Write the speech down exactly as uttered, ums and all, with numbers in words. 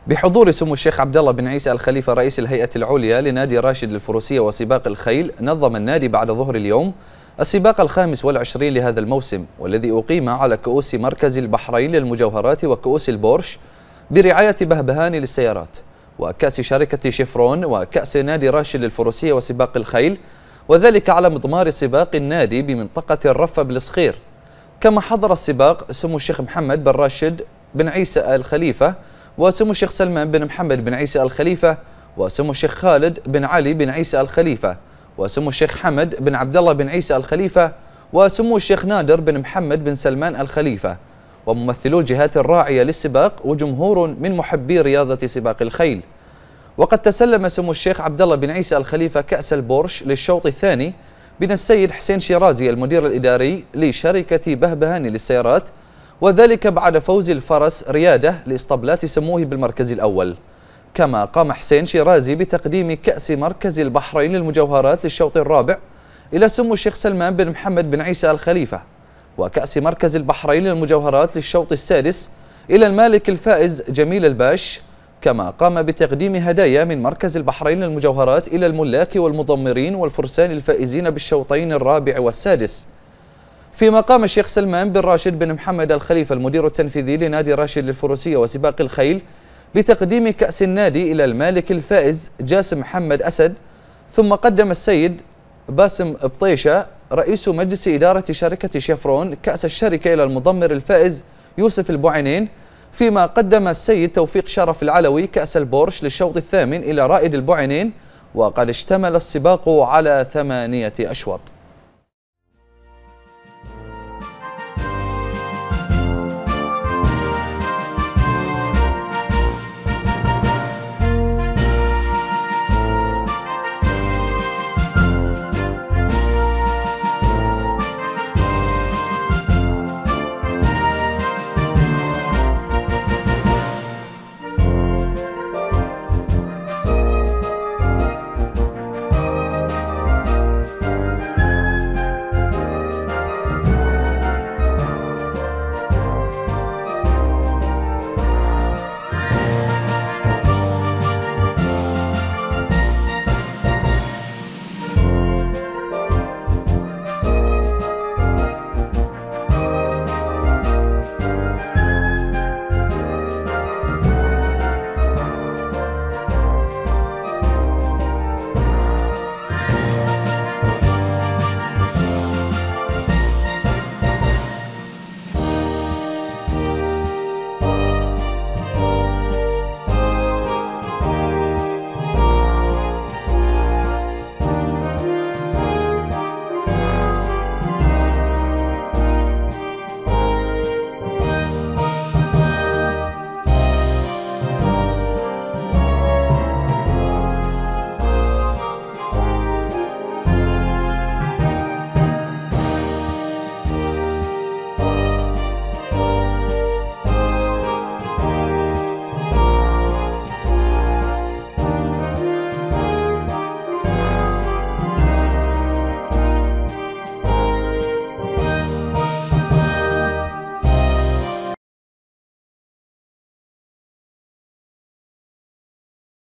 بحضور سمو الشيخ عبد الله بن عيسى الخليفة رئيس الهيئة العليا لنادي راشد للفروسية وسباق الخيل، نظم النادي بعد ظهر اليوم السباق الخامس والعشرين لهذا الموسم، والذي أقيم على كؤوس مركز البحرين للمجوهرات وكؤوس البورش برعاية بهبهان للسيارات، وكأس شركة شيفرون، وكأس نادي راشد للفروسية وسباق الخيل، وذلك على مضمار سباق النادي بمنطقة الرفة بالصخير. كما حضر السباق سمو الشيخ محمد بن راشد بن عيسى الخليفة، وسمو الشيخ سلمان بن محمد بن عيسى الخليفة، وسمو الشيخ خالد بن علي بن عيسى الخليفة، وسمو الشيخ حمد بن عبد الله بن عيسى الخليفة، وسمو الشيخ نادر بن محمد بن سلمان الخليفة، وممثلو الجهات الراعية للسباق، وجمهور من محبي رياضة سباق الخيل. وقد تسلم سمو الشيخ عبد الله بن عيسى الخليفة كأس البورش للشوط الثاني من السيد حسين شيرازي المدير الإداري لشركة بهبهان للسيارات، وذلك بعد فوز الفرس ريادة لإسطبلات سموه بالمركز الأول. كما قام حسين شيرازي بتقديم كأس مركز البحرين للمجوهرات للشوط الرابع إلى سمو الشيخ سلمان بن محمد بن عيسى الخليفة، وكأس مركز البحرين للمجوهرات للشوط السادس إلى المالك الفائز جميل الباش. كما قام بتقديم هدايا من مركز البحرين للمجوهرات إلى الملاك والمضمرين والفرسان الفائزين بالشوطين الرابع والسادس. فيما قام الشيخ سلمان بن راشد بن محمد الخليفة المدير التنفيذي لنادي راشد للفروسية وسباق الخيل بتقديم كأس النادي إلى المالك الفائز جاسم محمد أسد. ثم قدم السيد باسم بطيشة رئيس مجلس إدارة شركة شيفرون كأس الشركة إلى المضمر الفائز يوسف البوعينين. فيما قدم السيد توفيق شرف العلوي كأس البورش للشوط الثامن إلى رائد البوعينين. وقد اشتمل السباق على ثمانية أشواط.